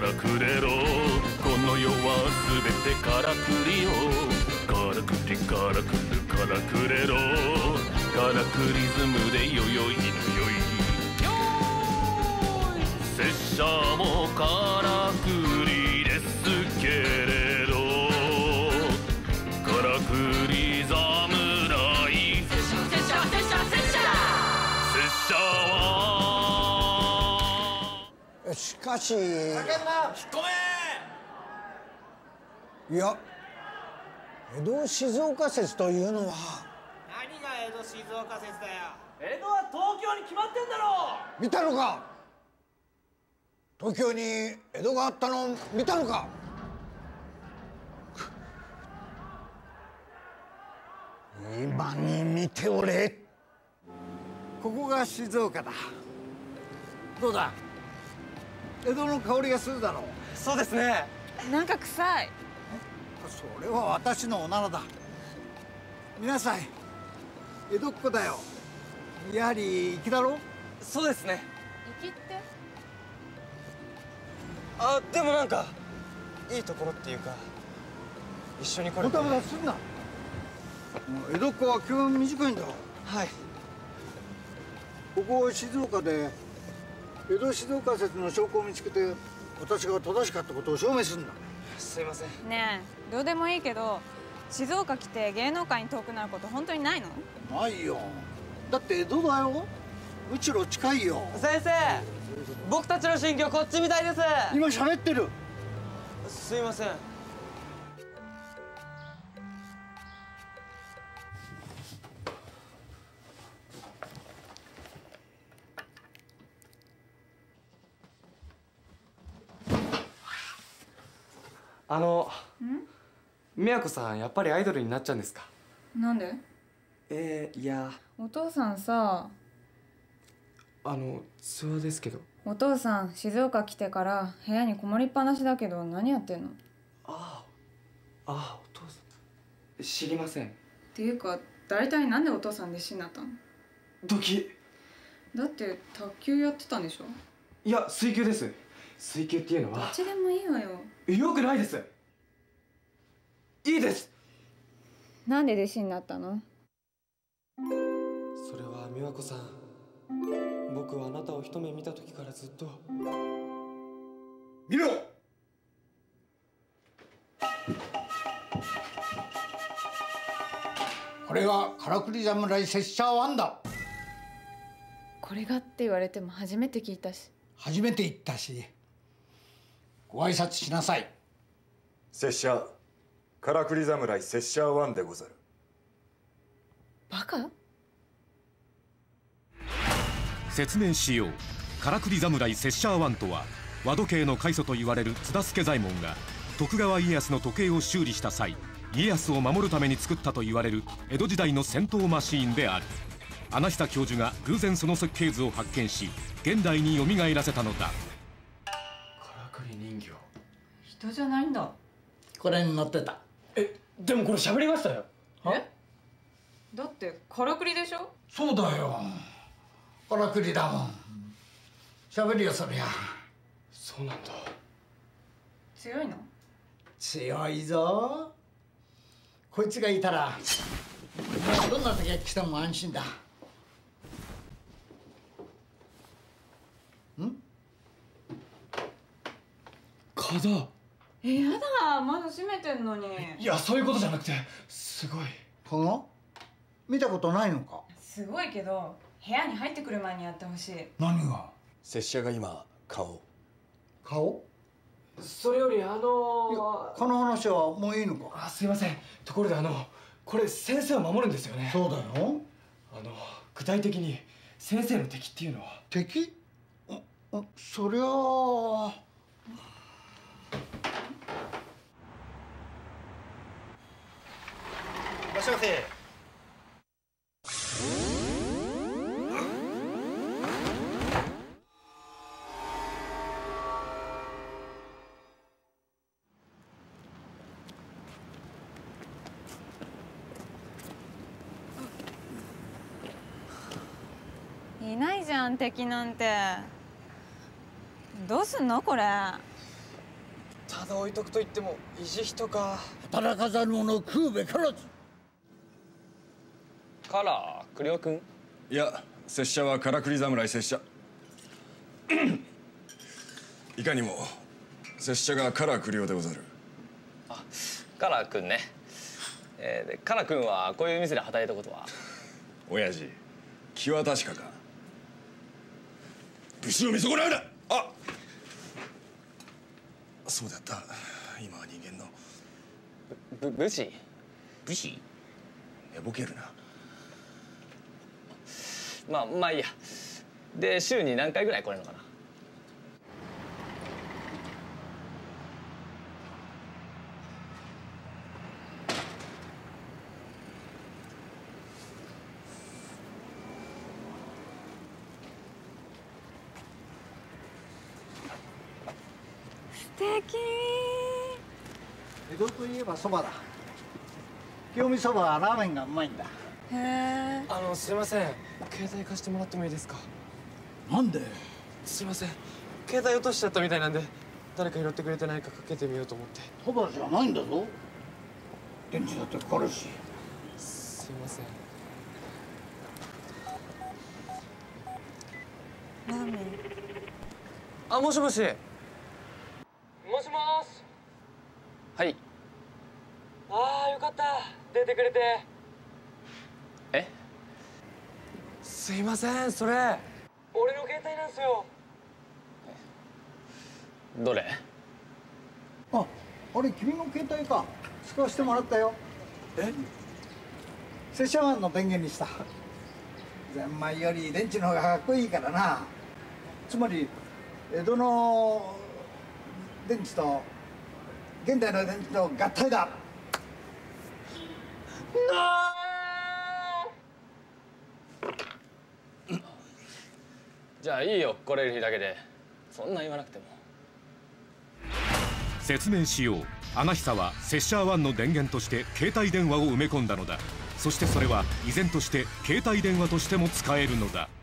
からくれろ。この世はすべてからくりよ。からくりからくるからくれろ。からくリズムでよよいのよい。拙者もからくりですけれど、からくり侍。拙者は。 しかし。 叫んな。引っ込め。 いや、江戸静岡説というのは。 何が江戸静岡説だよ。江戸は東京に決まってんだろ。 見たのか。東京に江戸があったのを見たのか。今に見ておれ。 ここが静岡だ。どうだ、江戸の香りがするだろう。 そうですね。 なんか臭い。 それは私のおならだ。見なさい、江戸っ子だよ。やはり粋だろ。 そうですね。 粋って。 あ、でもなんかいいところっていうか、一緒に来れて。 もたもたすんな。江戸っ子は気が短いんだ。 はい。 ここ静岡で江戸静岡説の証拠を見つけて、私が正しかったことを証明するんだ。 すいません。 ねえ、どうでもいいけど、静岡来て芸能界に遠くなること本当にないの？ ないよ。だって江戸だよ。うちろ近いよ。 先生、僕たちの新居こっちみたいです。 今喋ってる。 すいません。宮子さんやっぱりアイドルになっちゃうんですか？ なんで？ いや。 お父さんさ。 ツアーですけど。 お父さん静岡来てから部屋にこもりっぱなしだけど、何やってんの？ ああ、お父さん。知りません。 っていうか、大体なんでお父さん弟子になったの？ ドキ。 だって卓球やってたんでしょ？ いや、水球です。水球っていうのは。 どっちでもいいわよ。 よくないです。いいです。 なんで弟子になったの？ それは美和子さん、僕はあなたを一目見た時からずっと。 見ろ。これがからくり侍拙者1だ。 これがって言われても初めて聞いたし。 初めて言ったし、ご挨拶しなさい。 拙者からくり侍拙者1でござる。 バカ？ 説明しよう。からくり侍拙者1とは、和時計の開祖と言われる津田助左衛門が徳川家康の時計を修理した際、家康を守るために作ったと言われる江戸時代の戦闘マシーンである。穴下教授が偶然その設計図を発見し、現代によみがえらせたのだ。 からくり人形。 人じゃないんだ。 これに乗ってた。 でもこれ喋りましたよ。 え？だってからくりでしょ？ そうだよ。からくりだもん。喋るよ、そりゃ。 そうなんだ。 強いの？ 強いぞ。こいつがいたらどんな時が来ても安心だ。 蚊だ。 やだ、窓閉めてんのに。 いや、そういうことじゃなくて、すごい。 この見たことないのか。 すごいけど、部屋に入ってくる前にやってほしい。 何が？ 拙者が今顔。 それよりこの話はもういいのか。 すいません。ところでこれ先生を守るんですよね。 そうだよ。 具体的に先生の敵っていうのは？ 敵？そりゃあ。 いらっしゃいませ。 いないじゃん、敵なんて。どうすんのこれ？ ただ置いとくと言っても維持費とか。 働かざる者食うべからず。 カラー栗尾君。 いや、拙者はからくり侍拙者いかにも拙者がカラー栗尾でござる。 あ、カラー君ね。でカラー君はこういう店で働いたことは？ 親父、気は確かか。武士を見損なうな。あ、そうであった。今は人間の武士？ 武士？寝ぼけるな。 まあいいや。で週に何回ぐらい来れるのかな？ 素敵。 江戸といえばそばだ。清見そばはラーメンがうまいんだ。 へえ。 すいません、携帯貸してもらってもいいですか？ なんで？ すいません、携帯落としちゃったみたいなんで、誰か拾ってくれてないかかけてみようと思って。 そばじゃないんだぞ。電池だってかかるし。 すいません。 ラーメン。 あ、もしもし。 もしもーし。はい。 ああ、よかった、出てくれて。 え？ すいません、それ俺の携帯なんすよ。 どれ？ あ、あれ君の携帯か。使わせてもらったよ。 え？ 拙者湾の電源にした。ゼンマイより電池の方がかっこいいからな。つまり江戸の電池と現代の電池の合体だ。 じゃあいいよ、来れる日だけで。そんな言わなくても。 説明しよう。アガヒサはセッシャー1の電源として携帯電話を埋め込んだのだ。そしてそれは依然として携帯電話としても使えるのだ。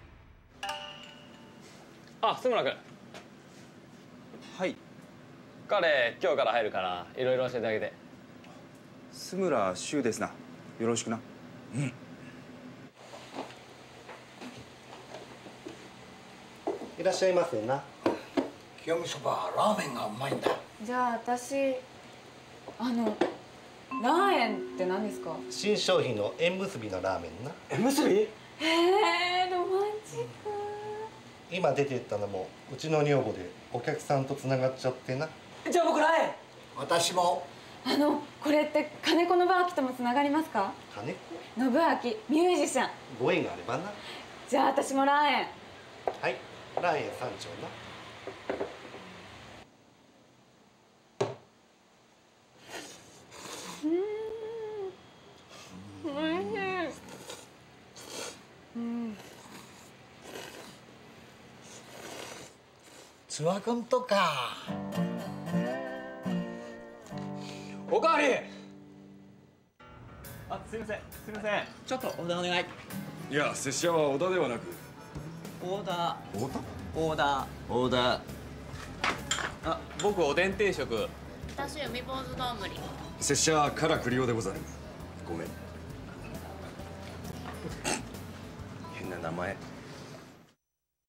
あ、須村君。 はい。 彼今日から入るからいろいろ教えてあげて。 須村修ですな。よろしくな。 うん。 いらっしゃいませな。 清見そばはラーメンがうまいんだ。 じゃあ私ラーエンって何ですか？ 新商品の縁結びのラーメンな。 縁結び？ へえ、ロマンチック。 今出てったのもうちの女房でお客さんとつながっちゃってな。 じゃあ僕ラーエン。 私も。 これって金子信明ともつながりますか？ 金子？ 信明ミュージシャン。 ご縁があればな。 じゃあ私もラーエン。 はい、ラーエン3丁な。 おいしい。 津和君とか。 おかわり。 あ、すいません。すいません。ちょっとオーダーお願い。 いや、拙者は織田ではなく。 オーダー。 織田？ オーダー。オーダー。 あ、僕おでん定食。 私海坊主丼。 拙者はカラクリオでござる。ごめん。 変な名前。